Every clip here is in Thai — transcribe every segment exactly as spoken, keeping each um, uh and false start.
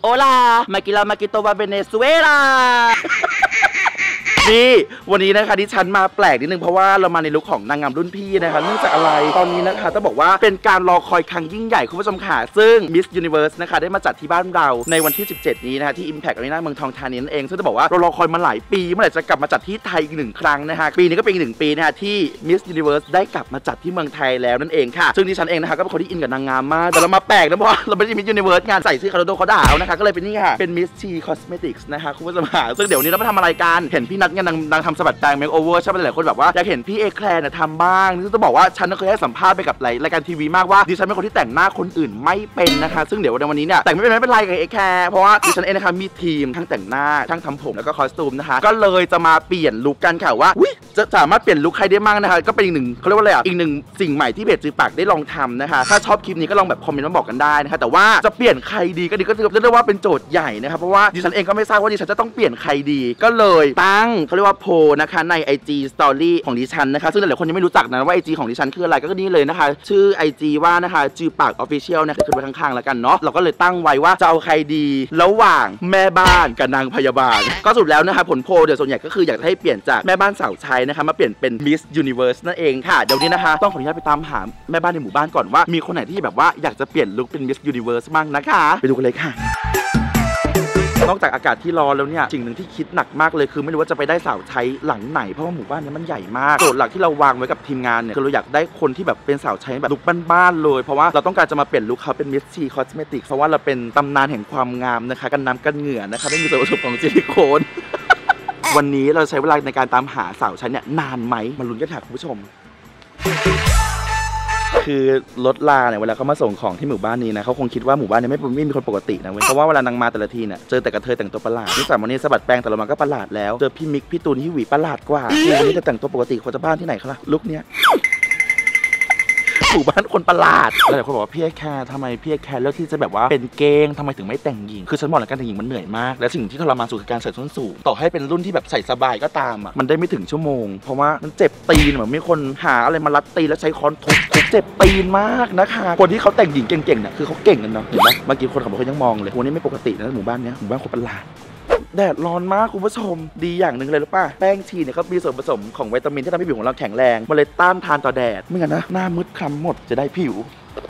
โอลามากิลามากิโตวาเวเนซุเอลานี่วันนี้นะคะที่ฉันมาแปลกนิดนึงเพราะว่าเรามาในลุคของนางงามรุ่นพี่นะคะเนื่องจากอะไรตอนนี้นะคะต้องบอกว่าเป็นการรอคอยครั้งยิ่งใหญ่คุณผู้ชมค่ะซึ่ง Miss Universe นะคะได้มาจัดที่บ้านเราในวันที่สิบเจ็ดนี้นะคะที่ Impact Arena เมืองทองธานีนั่นเองซึ่งจะบอกว่าเรารอคอยมาหลายปีเมื่อไหร่จะกลับมาจัดที่ไทยอีกหนึ่งครั้งนะคะปีนี้ก็เป็นอีกหนึ่งปีนะคะที่ Miss Universe ได้กลับมาจัดที่เมืองไทยแล้วนั่นเองค่ะซึ่งดิฉันเองนะคะก็เป็นคนที่อินกับนางงามมากแต่เรามาแปลกนะเพราะเราไม่ใช่ Miss Universe งานใส่ชื่อคาร์โดเขาด่าเอานะคะก็เลยเป็นนี่ค่ะเป็น Miss T Cosmetics นะคะคุณผู้ชมค่ะซึ่งเดี๋ยวนี้เราไปทำอะไรกันเห็นพี่นัทเนี่ยนางทำสบัดแปลงเมคโอเวอร์ใช่ไหมหลายคนแบบว่าอยากเห็นพี่เอแคลร์เนี่ยทำบ้างซึ่งจะบอกว่าฉันเคยให้สัมภาษณ์ไปกับหลายรายการทีวีมากว่าดิฉันเป็นคนที่แต่งหน้าคนอื่นไม่เป็นนะคะซึ่งเดี๋ยวในวันนี้เนี่ยแต่งไม่เป็นไม่เป็นไรกับเอแคลร์เพราะว่าดิฉันเองนะคะมีทีมทั้งแต่งหน้าทั้งทำผมแล้วก็คอสตูมนะคะก็เลยจะมาเปลี่ยนลุคกันค่ะว่าจะสามารถเปลี่ยนลุคใครได้มั่งนะคะก็เป็นอีกหนึ่งเขาเรียกว่าอะไรอ่ะอีกหนึ่งสิ่งใหม่ที่เพจจือปากได้ลองทำนะคะถ้าชอบคลิปนี้ก็ลองแบบคอมเมนต์มาบอกกันได้นะคะแต่ว่าจะเปลี่ยนใครดีก็ดีก็เรียกได้ว่าเป็นโจทย์ใหญ่นะครับเพราะว่าดิฉันเองก็ไม่ทราบว่าดิฉันจะต้องเปลี่ยนใครดีก็เลยตั้งเขาเรียกว่าโพลนะคะใน ไอ จี Story ของดิฉันนะคะซึ่งหลายคนยังไม่รู้จักนะว่า ไอ จี ของดิฉันคืออะไรก็นี่เลยนะคะชื่อ ไอ จี ว่านะคะจือปาก Official นะคะขึ้นไว้ข้างๆแล้วกันเนาะเราก็เลยตั้งไว้ว่าจะเอาใครดีระหว่างแม่บ้านกับนางพยาบาลก็สรุปแล้วนะคะผลโพลเดี๋ยวส่วนใหญ่ก็คืออยากให้เปลี่ยนจากแม่บ้านสาวใช้นะคะมาเปลี่ยนเป็น Miss Universe นั่นเองค่ะเดี๋ยวนี้นะคะต้องขออนุญาตไปตามหาแม่บ้านในหมู่บ้านก่อนว่ามีคนไหนที่แบบว่าอยากจะเปลี่ยนลุคเป็น Miss Universe บ้างนะคะไปดูกันเลยค่ะนอกจากอากาศที่ร้อนแล้วเนี่ยสิ่งหนึ่งที่คิดหนักมากเลยคือไม่รู้ว่าจะไปได้สาวใช้หลังไหนเพราะว่าหมู่บ้านนี้มันใหญ่มากโจทย์หลักที่เราวางไว้กับทีมงานเนี่ยคือเราอยากได้คนที่แบบเป็นสาวใช้แบบลุคบ้านๆเลยเพราะว่าเราต้องการจะมาเปลี่ยนลุคเขาเป็น Miss T Cosmetics เพราะว่าเราเป็นตำนานแห่งความงามนะคะกันน้ำกันเหงื่อนะคะไม่มีส่วนผสมของซิลิโคน วันนี้เราใช้เวลาในการตามหาสาวใช้เนี่ยนานไหมมาลุ้นกันค่ะคุณผู้ชมคือรถลาเนี่ยเวลาเขามาส่งของที่หมู่บ้านนี้นะเขาคงคิดว่าหมู่บ้านนี้ไม่ไม่มีคนปกตินะเว้ยเพราะว่าเวลานางมาแต่ละทีเนี่ยเจอแต่กระเทยแต่งตัวประหลาดนี่สามวันนี้สะบัดแปลงแต่ละวันก็ประหลาดแล้วเจอพี่มิกพี่ตูนที่หวีประหลาดกว่าวันนี้จะแต่งตัวปกติคนจะบ้านที่ไหนคะล่ะลุคเนี้ยหมู่บ้านคนประหลาดหลายคนบอกว่าพี่แคร์ทำไมพี่แคร์เลือกที่จะแบบว่าเป็นเก้งทำไมถึงไม่แต่งหญิงคือฉันบอกแล้วการแต่งหญิงมันเหนื่อยมากและสิ่งที่ทรมานสุดคือการใส่ส้นสูงต่อให้เป็นรุ่นที่แบบใส่สบายก็ตามอ่ะมันได้ไม่ถึงชั่วโมงเพราะว่ามันเจ็บตีนเหมือนมีคนหาอะไรมารัดตีนแล้วใช้ค้อนทุบทุบเจ็บตีนมากนะคะคนที่เขาแต่งหญิงเก่งๆเนี่ยคือเขาเก่งกันเนาะเห็นไหมเมื่อกี้คนขับรถเขายังมองเลยวันนี้ไม่ปกตินะหมู่บ้านเนี้ยหมู่บ้านคนประหลาดแดดร้อนมากคุณผู้ชมดีอย่างหนึ่งเลยหรือป่ะแป้งชีเนี่ยเขามีส่วนผสมของวิตามินที่ทำให้ผิวของเราแข็งแรงมันเลยต้านทานต่อแดดไม่งั้นนะหน้ามืดคล้ำหมดจะได้ผิว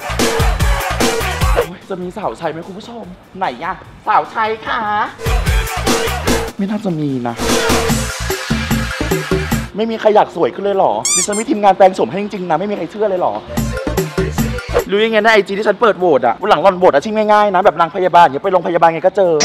จะมีสาวใช้ไหมคุณผู้ชมไหนอะสาวใช้ค่ะไม่น่าจะมีนะไม่มีใครอยากสวยขึ้นเลยหรอดิฉันมีทีมงานแปลงโฉมให้จริงๆนะไม่มีใครเชื่อเลยหรอรู้ยังไงนะไอจีที่ฉันเปิดโหวตอะวันหลังรอนโหวตอะชิ่งง่ายๆนะแบบนางพยาบาลอย่าไปโรงพยาบาลไงก็เจอ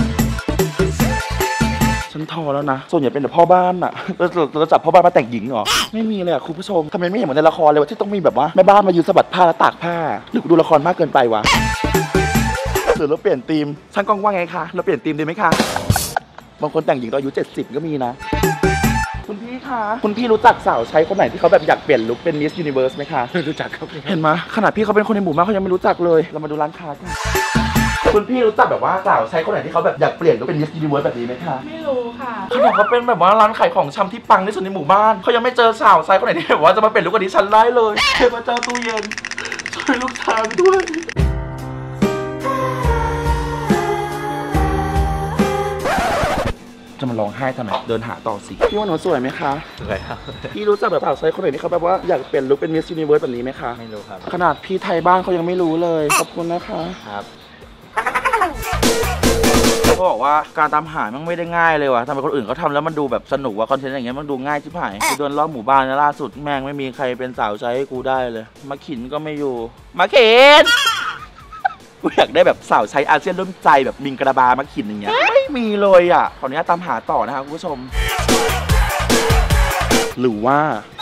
ฉันทอแล้วนะส่วนใหญ่เป็นแต่พ่อบ้านอะเราจับพ่อบ้านมาแต่งหญิงเหรอไม่มีเลยอะคุณผู้ชมทำไมไม่เห็นเหมือนในละครเลยว่าที่ต้องมีแบบว่าแม่บ้านมายืนสะบัดผ้าแล้วตากผ้าหรือดูละครมากเกินไปวะหรือเราเปลี่ยนธีมช่างกล้องว่าไงคะเราเปลี่ยนธีมดีไหมคะบางคนแต่งหญิงตอนอายุเจ็ดสิบก็มีนะคุณพี่คะคุณพี่รู้จักสาวใช้คนไหนที่เขาแบบอยากเปลี่ยนลุคเป็น Miss Universe ไหมคะรู้จักครับเห็นไหมขนาดพี่เขาเป็นคนในหมู่บ้านเขายังไม่รู้จักเลยเรามาดูร้านค้ากันคุณพี่รู้จักแบบว่าสาวใช้คนไหนที่เขาแบบอยากเปลี่ยนลุคเป็น Miss Universe แบบนี้ไหมคะไม่รู้ค่ะเขาบอกเขาเป็นแบบว่าร้านขายของชำที่ปังที่สุดในหมู่บ้านเขายังไม่เจอสาวใช้คนไหนที่แบบว่าจะมาเปลี่ยนลุคกับดิฉันได้เลยเทพเจ้าตู้เย็นช่วยลูกชายด้วยจะมาร้องไห้ทำไมเดินหาต่อสิพี่ว่าหนูสวยไหมคะสวยครับพี่รู้จักแบบสาวใช้คนไหนที่เขาแบบว่าอยากเปลี่ยนลุคเป็น Miss Universe แบบนี้ไหมคะไม่รู้ครับขนาดพี่ไทยบ้านเขายังไม่รู้เลยขอบคุณนะคะครับเขาบอกว่าการตามหามันไม่ได้ง่ายเลยว่ะทำไมคนอื่นเขาทำแล้วมันดูแบบสนุกว่ะคอนเทนต์อย่างเงี้ยมันดูง่ายชิบหายกูเดินรอบหมู่บ้านล่าสุดแม่งไม่มีใครเป็นสาวใช้ให้กูได้เลยมาขินก็ไม่อยู่มาเข็นกูอยากได้แบบสาวใช้อาเซียนร่วมใจแบบมิงกระบามาขินอย่างเงี้ยไม่มีเลยอ่ะขออนุญาตตามหาต่อนะครับคุณผู้ชมหรือว่า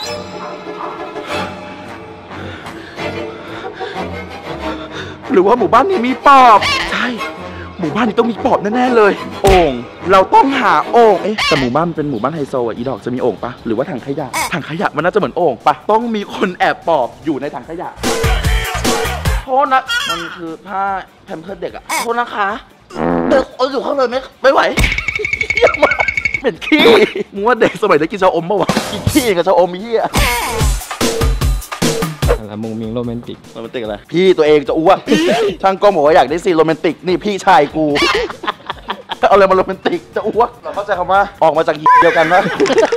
หรือว่าหมู่บ้านนี้มีปอบใช่หมู่บ้านนี้ต้องมีปอบแน่ๆเลยโอ่งเราต้องหาโอ่งเอ๊ะแต่หมู่บ้านมันเป็นหมู่บ้านไฮโซอ่ะอีดอกจะมีโอ่งปะหรือว่าถังขยะถังขยะมันน่าจะเหมือนโอ่งปะต้องมีคนแอบปอบอยู่ในถังขยะโทษนะมันคือผ้าแพมเพิร์สเด็กอะโทษนะคะเด็กเอาอยู่ข้างเลยไม่ไม่ไหวอย่ามาเป็นขี้มึงว่าเด็กสมัยนี้กินชาอมปะวะกินขี้กับชาอมเหี้ยอะไรมุงมิงโรแมนติกโรแมนติกอะไรพี่ตัวเองจะอ้วกช่างกล้องบอกว่าอยากได้ซีนโรแมนติกนี่พี่ชายกูเอาอะไรมาโรแมนติกจะอ้วกเราเข้าใจคำว่าออกมาจากเดียวกันนะ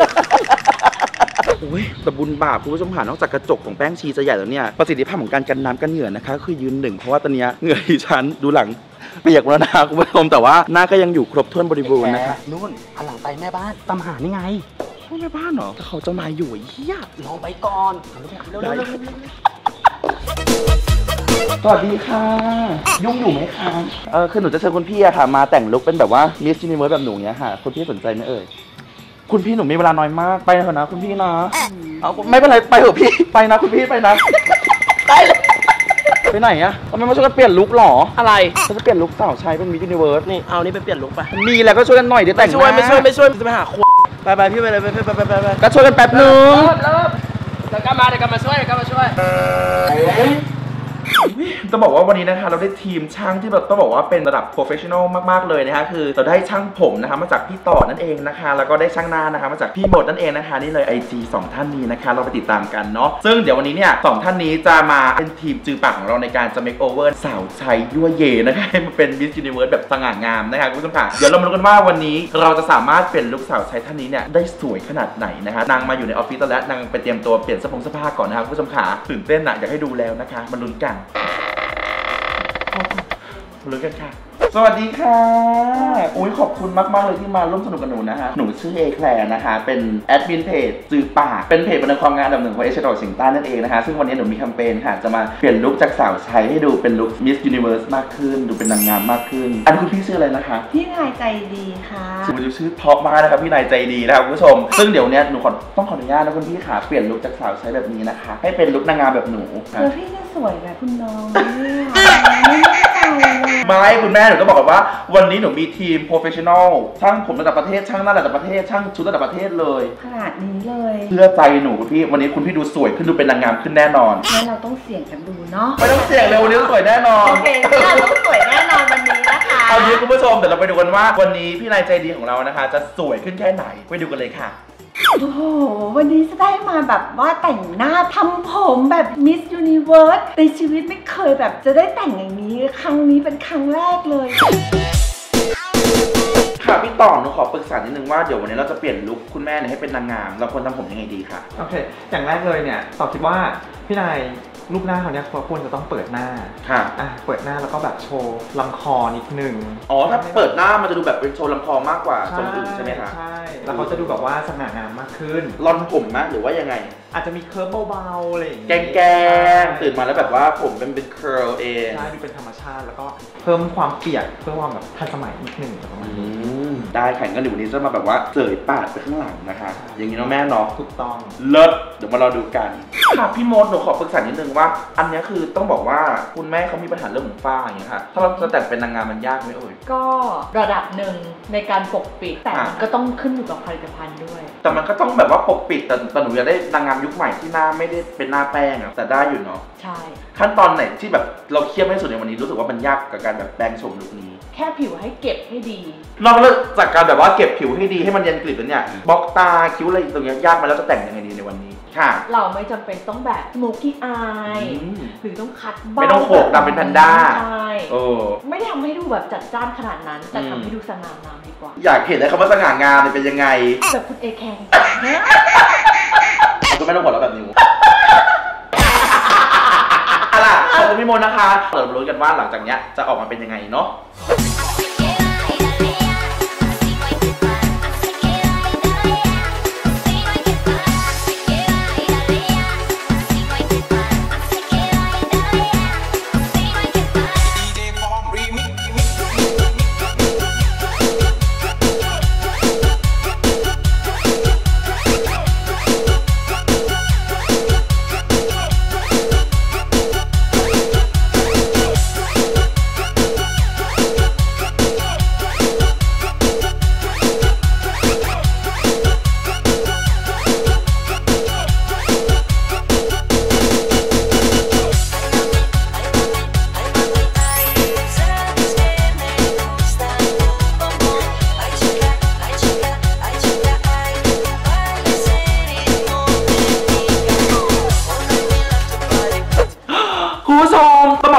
โอ้ยแต่บุญบาปคุณผู้ชมผ่านนอกจากกระจกของแป้งชีจะใหญ่แล้วเนี่ยประสิทธิภาพของการกันน้ำกันเหงื่อนะคะคือยืนหนึ่งเพราะว่าตอนนี้เหงื่อที่ฉันดูหลังเปียกแล้วนะคุณผู้ชมแต่ว่าหน้าก็ยังอยู่ครบถ้วนบริบูรณ์นะคะนู่นหันหลังไปแม่บ้านตามหานี่ไงแม่บ้านเหรอแต่เขาเจ้านายอยู่เฮียลองไปก่อนเร็วสวัสดีค่ะยุ่งอยู่ไหมคะเออคือหนูจะเชิญคุณพี่อะค่ะมาแต่งลุคเป็นแบบว่ามิสยูนิเวิร์สแบบหนูเนี้ยค่ะคุณพี่สนใจไหมเอ่ยคุณพี่หนูมีเวลาน้อยมากไปเถอะนะคุณพี่นะเอาไม่เป็นไรไปเถอะพี่ไปนะคุณพี่ไปนะไปเลยไปไหนอะทำไมมาช่วยกันเปลี่ยนลุคหรออะไรเขาจะเปลี่ยนลุคสาวใช้เป็นมิสยูนิเวิร์สนี่เอานี่ไปเปลี่ยนลุคไปมีแล้วก็ช่วยกันหน่อยเดี๋ยวแต่งช่วยไม่ช่วยไม่ช่วยจะไปหาคนไปไปพี่ไปเลยไปไปไปไปก็ช่วยกันแป๊บนึงเริ่มเดี๋ยวกลับมาเดี๋ยวกลับมาช่วยเดี๋ยวกลับมาช่วยจะบอกว่าวันนี้นะคะเราได้ทีมช่างที่แบบต้องบอกว่าเป็นระดับโปรเฟชชั่นอลมากๆเลยนะคะคือเราได้ช่างผมนะคะมาจากพี่ต่อนั่นเองนะคะแล้วก็ได้ช่างหน้านะคะมาจากพี่หมดนั่นเองนะคะนี่เลย ไอ จี สองท่านนี้นะคะเราไปติดตามกันเนาะซึ่งเดี๋ยววันนี้เนี่ยสองท่านนี้จะมาเป็นทีมจือปากของเราในการจะเมคโอเวอร์สาวใช้ยั่วเยนะคะให้มันเป็นมิสยูนิเวิร์สแบบสง่างามนะคะคุณผู้ชมค่ะเดี๋ยวเรามาดูกันว่าวันนี้เราจะสามารถเปลี่ยนลุคสาวใช้ท่านนี้เนี่ยได้สวยขนาดไหนนะคะนางมาอยู่ในออฟฟิศแล้วนางไปเตรียมตัวเปลี่ยนเสื้อผงเสื้อผ้าก่อนนะคะคุณผู้ชมค่ะตื่นเต้นอะอยากให้ดูแล้วนะคะมาลุ้นกันรู้กันค่ะสวัสดีค่ะอุ้ยขอบคุณมากๆเลยที่มาร่วมสนุกกับหนูนะคะหนูชื่อเอแคลร์นะคะเป็นแอดมินเพจจือปากเป็นเพจบันเทิงความงามอันดับหนึ่งของเอเชียตะวันออกเฉียงใต้นั่นเองนะคะซึ่งวันนี้หนูมีแคมเปญค่ะจะมาเปลี่ยนลุคจากสาวใช้ให้ดูเป็นลุคมิสยูนิเวิร์สมากขึ้นดูเป็นนางงามมากขึ้นอันนี้คุณพี่ชื่ออะไรนะคะพี่นายใจดีค่ะชื่อชื่อเพราะมากนะครับพี่นายใจดีนะครับคุณผู้ชมซึ่งเดี๋ยวนี้หนูขอต้องขออนุญาตนะคุณพี่ค่ะเปลี่ยนลุคจากสาวใช้แบบนี้นะคะให้เป็นลุคนางงามแบบหนูแล้วพี่จะสวยแบบคุณน้องไม่ไม่ใจไม่คุณแม่หนูก็บอกว่าวันนี้หนูมีทีมโปรเฟชชั่นอลช่างผมระดับประเทศช่างหน้าระดับประเทศช่างชุดระดับประเทศเลยขนาดนี้เลยเพื่อใจหนูคุณพี่วันนี้คุณพี่ดูสวยขึ้นดูเป็นนางงามขึ้นแน่นอนงั้นเราต้องเสี่ยงกันดูเนาะไม่ต้องเสี่ยงเลยวันนี้สวยแน่นอนโอเคเราต้องสวยแน่นอนวันนี้นะคะเอางี้คุณผู้ชมเดี๋ยวเราไปดูกันว่าวันนี้พี่นายใจดีของเรานะคะจะสวยขึ้นแค่ไหนไปดูกันเลยค่ะโอ้โหวันนี้จะได้มาแบบว่าแต่งหน้าทำผมแบบมิสยูนิเวิร์สในชีวิตไม่เคยแบบจะได้แต่งอย่างนี้ครั้งนี้เป็นครั้งแรกเลยค่ะพี่ต่อหนูขอปรึกษานิดนึงว่าเดี๋ยววันนี้เราจะเปลี่ยนลุคคุณแม่ให้เป็นนางงามเราควรทำผมยังไงดีคะโอเคอย่างแรกเลยเนี่ยต่อคิดว่าพี่นายรูปหน้าเขาเนี่ยควรจะต้องเปิดหน้าค่ะอ่ะเปิดหน้าแล้วก็แบบโชว์ลำคอนิดนึงอ๋อถ้าเปิดหน้ามันจะดูแบบเป็นโชว์ลำคอมากกว่าทรงอื่นใช่ไหมคะใช่แล้วเขาจะดูแบบว่าสง่างามมากขึ้นลอนผมไหมหรือว่ายังไงอาจจะมีเคิร์ฟเบาๆอะไรอย่างเงี้ยแกงๆตื่นมาแล้วแบบว่าผมเป็นเป็นเคิร์ลเองใช่ดูเป็นธรรมชาติแล้วก็เพิ่มความเปียกเพิ่มความแบบทันสมัยนิดนึงประมาณนี้ได้แข่งกันอยู่วันนี้จะมาแบบว่าเสยปาดไปข้างหลังนะคะอย่างนี้เนาะแม่เนาะถูกต้องเลิศเดี๋ยวมาเราดูกันค่ะพี่มดหนูขอปรึกษานิดนึงว่าอันนี้คือต้องบอกว่าคุณแม่เขามีปัญหาเรื่องของฝ้าอย่างเงี้ยค่ะถ้าเราจะแต่งเป็นนางงามมันยากไหมเอ่ยก็ระดับหนึ่งในการปกปิดแต่ก็ต้องขึ้นอยู่กับผลิตภัณฑ์ด้วยแต่มันก็ต้องแบบว่าปกปิดแต่แต่หนูอยากได้นางงามยุคใหม่ที่หน้าไม่ได้เป็นหน้าแป้งอะแต่ได้อยู่เนาะใช่ขั้นตอนไหนที่แบบเราเครียดที่สุดในวันนี้รู้สึกว่ามันยากกับการแบบแปลงโฉมลุคนี้แค่ผิวให้เก็บให้ดีนอกจากการแบบว่าเก็บผิวให้ดีให้มันเนียนกริบแล้วเนี่ยบล็อกตาคิ้วอะไรตรงนี้ยากมาแล้วจะแต่งยังไงดีในวันนี้ค่ะเราไม่จำเป็นต้องแบบสโมกี้อายหรือต้องคัดบ้างไม่ต้องโขกดำเป็นแพนด้าใช่ไม่ได้ทำให้ดูแบบจัดจ้านขนาดนั้นแต่ทำให้ดูสง่างามดีกว่าอยากเห็นเลยคำว่าสง่างามเป็นยังไงแบบคุณเอแคร์คุณไม่ต้องหัวเราะแบบนี้อะไรขอบคุณพี่มนนะคะเดี๋ยวมาลุ้นกันว่าหลังจากนี้จะออกมาเป็นยังไงเนาะ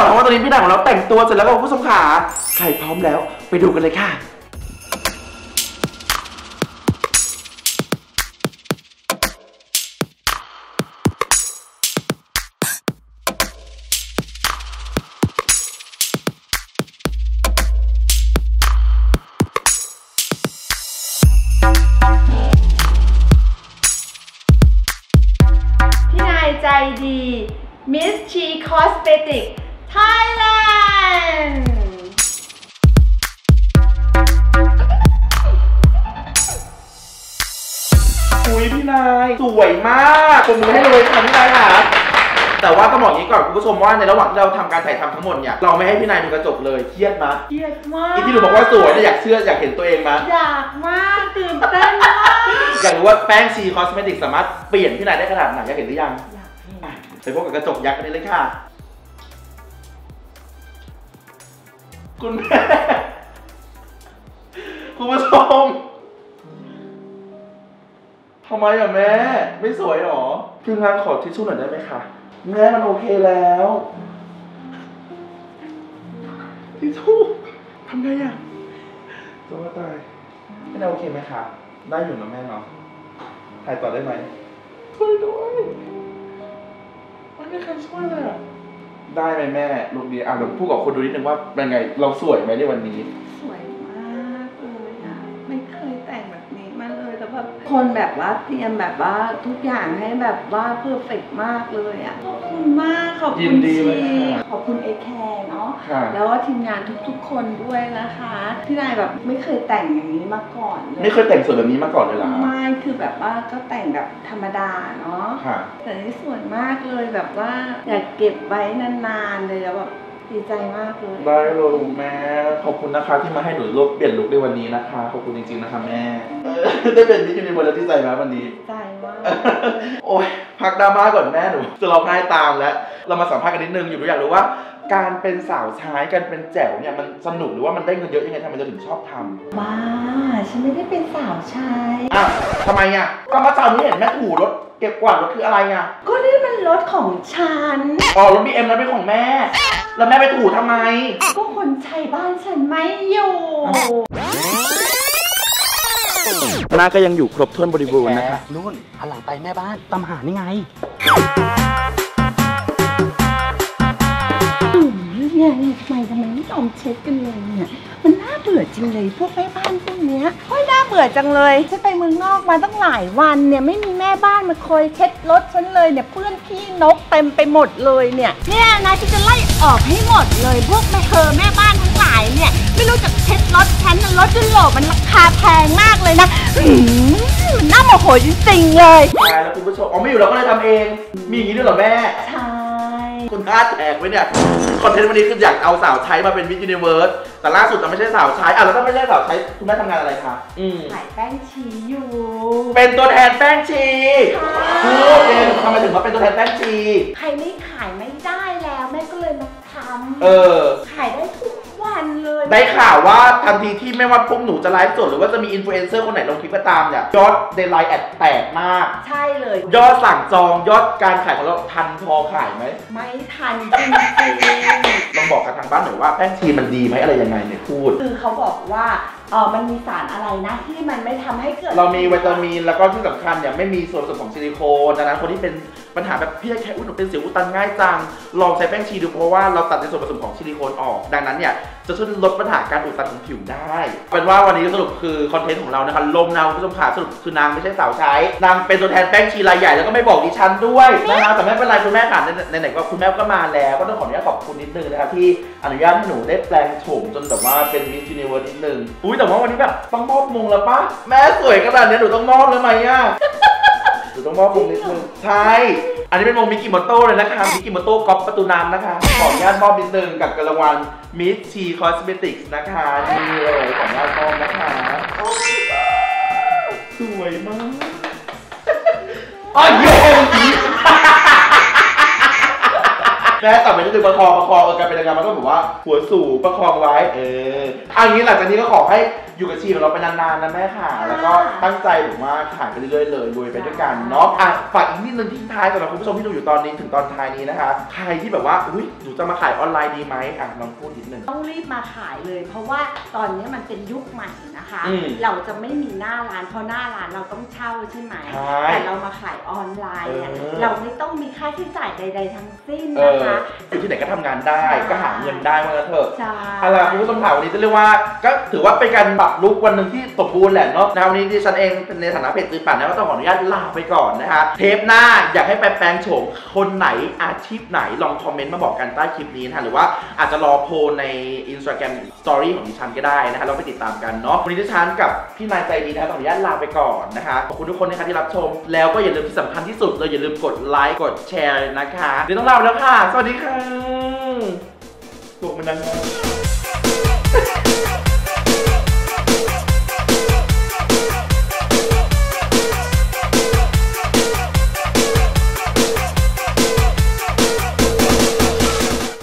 เพราะว่าตอนนี้พี่นายของเราแต่งตัวเสร็จแล้วก็คุณผู้ชมขาใครพร้อมแล้วไปดูกันเลยค่ะใจดี Miss She Cosmetic Thailand อุ้ยพี่นายสวยมากผมมือให้เลยค่ะพี่นายค่ะแต่ว่าต้องบอกอย่างนี้ก่อนคุณผู้ชมว่าในระหว่างที่เราทำการถ่ายทำทั้งหมดเนี่ยเราไม่ให้พี่นายดูกระจกเลยเครียดมั้ยเครียดมากอีที่หนูบอกว่าสวยเนี่ยอยากเชื่ออยากเห็นตัวเองมั้ยอยากมากตื่นเต้นมากอยากรู้ว่าแป้งชีคอสเมติกสามารถเปลี่ยนพี่นายได้ขนาดไหนอยากเห็นหรือยังไปพบกับกระจกยักษ์กันเลยค่ะคุณแม่คุณผู้ชมทำไมอ่ะแม่ไม่สวยหรอทีมงานขอทิชชู่หน่อยได้ไหมคะแม่มันโอเคแล้วทิชชู่ทำไงอ่ะจะว่าตายไม่ได้โอเคไหมคะได้อยู่นะแม่เนาะถ่ายต่อได้ไหมช่วยด้วยไม่มีใครช่วยเลยอ่ะได้ไหมแม่ลูกดีอ่ะเราพูดกับคนดูนิดนึงว่าเป็นไงเราสวยไหมในวันนี้สวยมากเลยอ่ะไม่เคยแต่งแบบนี้มาเลยแต่แบบคนแบบว่าเตรียมแบบว่าทุกอย่างให้แบบว่าเพอร์เฟกต์มากเลยอ่ะขอบคุณมากขอบคุณชีขอบคุณเอแคร์เนาะแล้วก็ทีมงานทุกๆคนด้วยนะคะพี่นายแบบไม่เคยแต่งอย่างนี้มาก่อนเลยไม่เคยแต่งสวยแบบนี้มาก่อนเลยเหรอไม่คือแบบว่าก็แต่งแบบธรรมดาเนาะแต่นี่สวยมากเลยแบบว่าอยากเก็บไว้นานๆเลยแล้วแบบดีใจมากเลยได้เลยแม่ขอบคุณนะคะที่มาให้หนูลุกเปลี่ยนลุกในวันนี้นะคะขอบคุณจริงๆนะคะแม่ได้เป็นมิสยูนิเวิร์สแล้วที่ใจไหมวันนี้ใจมากโอ้ยพักดราม่าก่อนแม่หนูจะร้องไห้ตามแล้วเรามาสัมภาษณ์กันนิดนึงอยู่หนูอยากรู้ว่าการเป็นสาวใช้การเป็นแจ๋วเนี่ยมันสนุกหรือว่ามันได้เงินเยอะยังไงทำไมเราถึงชอบทำบ้าฉันไม่ได้เป็นสาวใช้อ่ะทำไมอ่ะก็มาตอนนี้เห็นแม่ถูรถเก็บกวาดรถคืออะไรอ่ะก็นี่มันรถของฉันอ๋อรถ บี เอ็ม นั้นเป็นของแม่แล้วแม่ไปถูทำไมก็คนใช้บ้านฉันไม่อยู่หน้าก็ยังอยู่ครบถ้วนบริบูรณ์นะคะนู่นหันหลังไปแม่บ้านตามหานี่ไงเนี่ยทำไมทำไมไม่ยอมเช็ดกันเลยเนี่ยมันน่าเบื่อจริงเลยพวกแม่บ้านพวกเนี้ยโอ้ยน่าเบื่อจังเลยฉันไปเมืองนอกมาตั้งหลายวันเนี่ยไม่มีแม่บ้านมาคอยเช็ดรถฉันเลยเนี่ยเปื้อนขี้นกเต็มไปหมดเลยเนี่ยเนี่ยนะฉันจะไล่ออกให้หมดเลยพวกแม่เธอแม่บ้านทั้งหลายเนี่ยไม่รู้จักเช็ดรถฉันนะรถยุโรปมันราคาแพงมากเลยนะมันน่าโมโหจริงๆเลยใช่แล้วคุณผู้ชมอ๋อไม่อยู่เราก็เลยทำเองมีอย่างนี้ด้วยเหรอแม่ใช่คุณพลาดแตกไว้เนี่ยคอนเทนต์วันนี้คืออยากเอาสาวใช้มาเป็นมิสยูนิเวิร์สแต่ล่าสุดเราไม่ใช่สาวใช้อ่ะแล้วถ้าไม่ใช่สาวใช้คุณแม่ทำงานอะไรคะขายแป้งชีอยู่เป็นตัวแทนแป้งชีพูดเองทำไมถึงมาเป็นตัวแทนแป้งชีใครไม่ขายไม่ได้แล้วแม่ก็เลยมาทำเออขายได้ทุกวันเลยได้ข่าวว่าทันทีที่ไม่ว่าพวกหนูจะไลฟ์สดหรือว่าจะมีอินฟลูเอนเซอร์คนไหนลงคลิปก็ตามเนี่ยยอดเดย์ไลน์แอดแตกมากใช่เลยยอดสั่งจองยอดการขายของเราทันพอขายไหมไม่ทันจริงๆลองบอกกับทางบ้านหน่อยว่าแป้งชีมันดีไหมอะไรยังไงเนี่ยพูดคือเขาบอกว่าเออมันมีสารอะไรนะที่มันไม่ทำให้เกิดเรามีวิตามินแล้วก็ที่สำคัญเนี่ยไม่มีส่วนผสมของซิลิโคนดังนั้นคนที่เป็นปัญหาแบบพี่แค่อุ้นหนูเป็นสิวอุดตันง่ายจังลองใช้แป้งชีดูเพราะว่าเราตัดในส่วนผสมของซิลิโคนออกดังนั้นเนี่ยจะช่วยลดปัญหาการอุดตันของผิวได้เป็นว่าวันนี้สรุปคือคอนเทนต์ของเรานะคะลมนาวคุณผู้ชมขาสรุปคือนางไม่ใช่สาวใช้นางเป็นตัวแทนแป้งชีรายใหญ่แล้วก็ไม่บอกดิฉันด้วยนะคะแต่ไม่เป็นไรคุณแม่ค่ะในไหนก็คุณแม่ก็มาแล้วก็ต้องขออนุญาตขอบคุณนิดนึงนะคะที่อนุญาตให้หนูได้แปลงโฉมจนแบบว่าเป็นมิสยูนิเวิร์สนิดนึงอุ้ยแต่ว่าวันนี้แบบต้องมอบมงแล้วปะแม่สวยขนาดนี้หนูต้องมอบแล้วไหมอ่ะหนูต้องมอบมงนิดนึงใช่อันนี้เป็นมงมิกิโมโต้เลยนะคะมิกิโมโต้ก๊อปประตูน้ำนะคะขออนุญาตมอบนิดนึงกับรางวัลมิสชีคอสเมติกส์นะคะนี่เลยขออนุญาตมอบนะคะสวยมากอ๋อโยมแม่ต่อไปนี่คือประคองประคองเออการเป็นนางงามมันก็แบบว่าหัวสูงประคองไว้เอออันนี้หลังจากนี้ก็ขอให้อยู่กับชีของเราไปนานๆนะแม่ค่ะแล้วก็ตั้งใจแบบว่าขายไปเรื่อยๆเลยรวยไปด้วยกันเนาะอ่ะฝากอีกนิดนึงทิ้งท้ายสำหรับคุณผู้ชมที่ดูอยู่ตอนนี้ถึงตอนท้ายนี้นะคะใครที่แบบว่าอุ้ยหนูจะมาขายออนไลน์ดีไหมอ่ะลองพูดนิดนึงต้องรีบมาขายเลยเพราะว่าตอนนี้มันเป็นยุคใหม่นะคะอืมเราจะไม่มีหน้าร้านเพราะหน้าร้านเราต้องเช่าใช่ไหมใช่แต่เรามาขายออนไลน์เนี่ยเออเราไม่ต้องมีค่าใช้จ่ายใด ๆ ทั้งสิ้นเอนะอคะอยู่ที่ไหนก็ทำงานได้ใช่ก็หาเงินได้ว่างั้นเถอะใช่เอาล่ะคุณผู้ชมถามวันนี้จะเรียกว่าก็ถือว่าเป็นการปรับลุควันหนึ่งที่สมบูรณ์แหละเนาะนะวันนี้ดิฉันเองเป็นในฐานะเพจตือป่านนะก็ต้องขออนุญาตลาไปก่อนนะคะเทปหน้าอยากให้ไปแปลงโฉมคนไหนอาชีพไหนลองคอมเมนต์มาบอกกันใต้คลิปนี้นะคะหรือว่าอาจจะรอโพลใน Instagram Story ของดิฉันก็ได้นะคะเราไปติดตามกันเนาะวันนี้ดิฉันกับพี่นายใจดีนะคะต้องขออนุญาตลาไปก่อนนะคะขอบคุณทุกคนนะคะที่รับชมแล้วก็อย่าลืมที่สำคัญที่สุดเลยอย่าลืมกดไลค์กดแชร์นะคะเดี๋ยวต้องลาไปแล้วค่ะสวัสดีค่ะตัวมันดัง